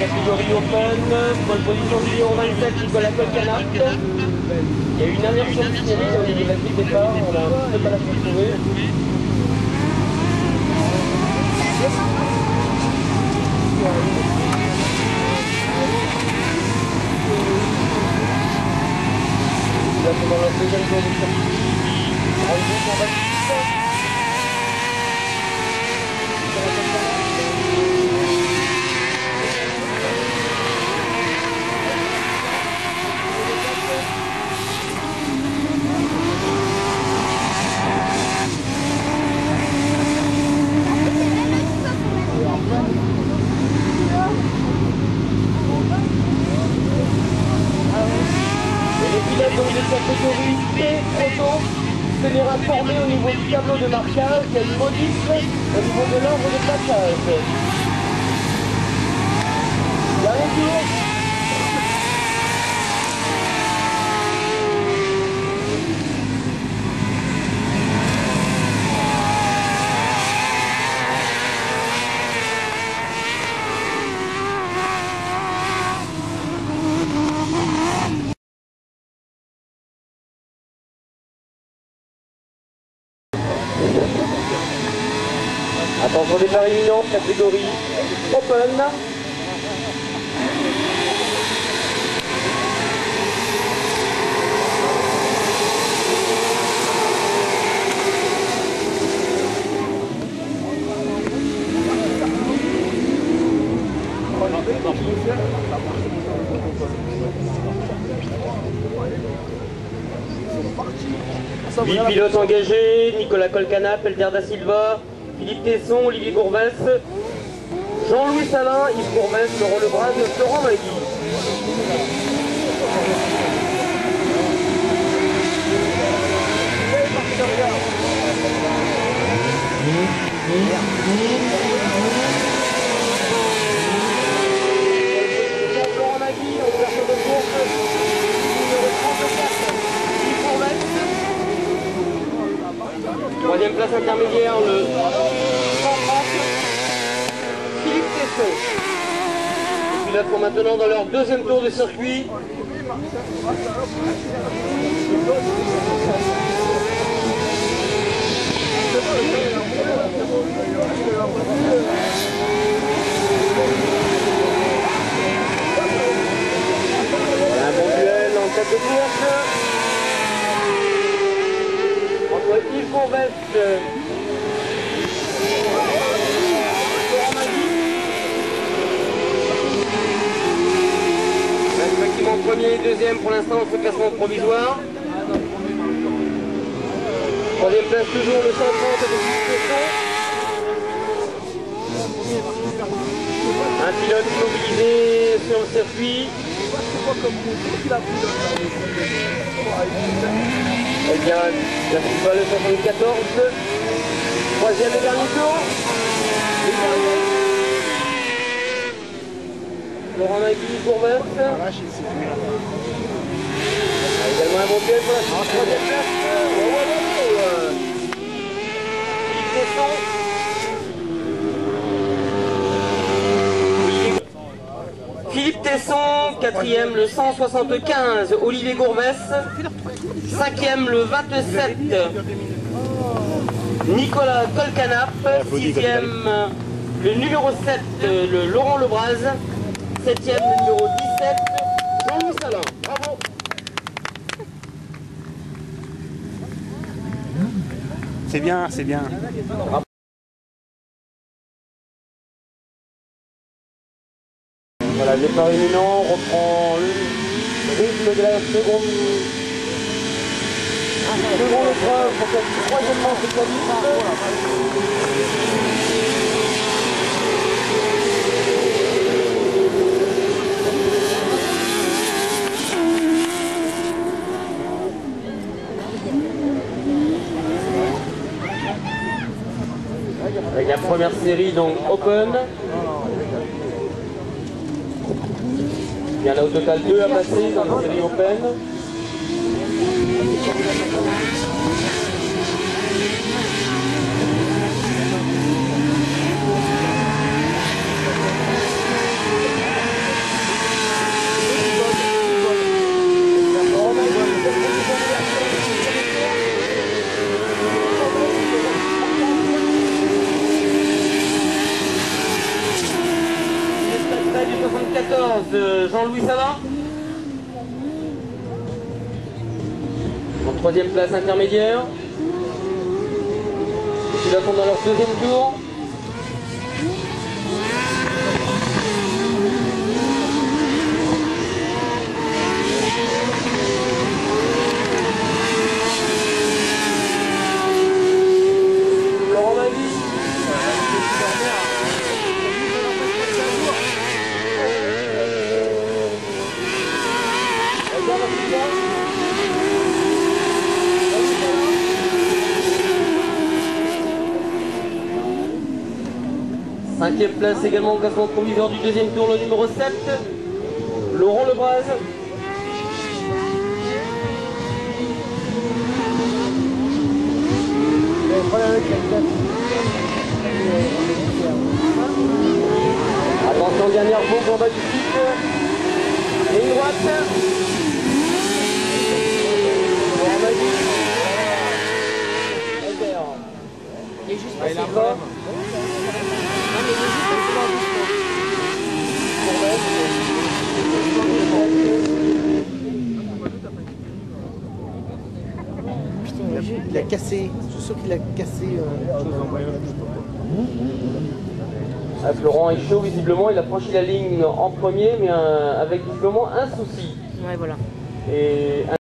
catégorie Open, bonne position du numéro 27, Nicolas Colcanap. Il y a eu une inversion de série au niveau de la grille de départ, on a un petit peu mal à se retrouver. Là, c'est dans le deuxième tour du circuit. Arrivé pour Baptiste. Donc de catégorie T-Proto, tenir informé au niveau du tableau de marquage, il y a une modif au niveau de l'ordre de passage. Dernier tour. Attention départ imminent, catégorie Open. Huit pilotes engagés, Nicolas Colcanap, Pelder da Silva, Philippe Tesson, Olivier Gourbès, Jean-Louis Salin, Yves Gourbès, Laurent Lebras, Florent Magui. Florent Magui, en ouverture de course, numéro 34, Yves Gourbès. Troisième place intermédiaire, le 130, Philippe Tesson. Les pilotes sont maintenant dans leur deuxième tour de circuit. Voilà un bon duel en tête de course. Entre Yves Gourbès, Florent Magui. Effectivement, premier et deuxième pour l'instant dans ce classement provisoire. Troisième place toujours le 130 de Philippe Tesson. Un pilote mobilisé sur le circuit. Eh bien, la FIFA le 74. Troisième et dernier tour. Laurent Magui, Gourbès. Également un bon duel pour la troisième place. Philippe Tesson. Philippe Tesson, quatrième le 175, Olivier Gourbès, cinquième le 27, Nicolas Colcanap, sixième le numéro 7, le Laurent Lebras, septième le numéro 17, Jean-Louis Salin. Bravo. C'est bien, c'est bien. Voilà, départ imminent, on reprend le rythme de la seconde épreuve pour cette troisième manche de qualif. Avec la première série donc Open. Il y en a au total 2 à passer dans la série Open. 74, Jean-Louis Savin. En troisième place intermédiaire. Les pilotes sont dans leur deuxième tour. Laurent Mavie. Cinquième place également au classement provisoire du deuxième tour, le numéro 7, Laurent Lebras. Attention, dernière boucle en bas du site. Ligne droite. Laurent Mavie. Il est juste Ah, il passé a un devant. problème. Non, mais il est juste passé Putain, il a cassé, je suis sûr qu'il a cassé Ah, Florent est chaud visiblement, il a franchi la ligne en premier, mais avec visiblement un souci. Ouais, voilà. Et